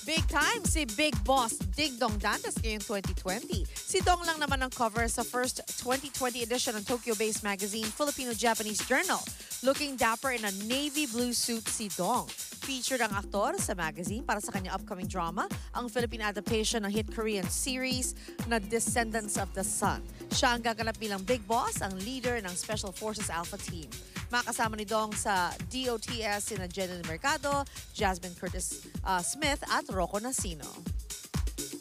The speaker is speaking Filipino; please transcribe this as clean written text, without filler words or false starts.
Big time si Big Boss Dingdong Dantes ngayong 2020. Si Dong lang naman ang cover sa first 2020 edition ng Tokyo-based magazine Filipino-Japanese Journal. Looking dapper in a navy blue suit si Dong. Featured ang aktor sa magazine para sa kanyang upcoming drama, ang Philippine adaptation ng hit Korean series na Descendants of the Sun. Siya ang gaganap bilang Big Boss, ang leader ng Special Forces Alpha Team. Makasama ni Dong sa DOTS sina Jenny Mercado, Jasmine Curtis Smith at Rocco Nacino.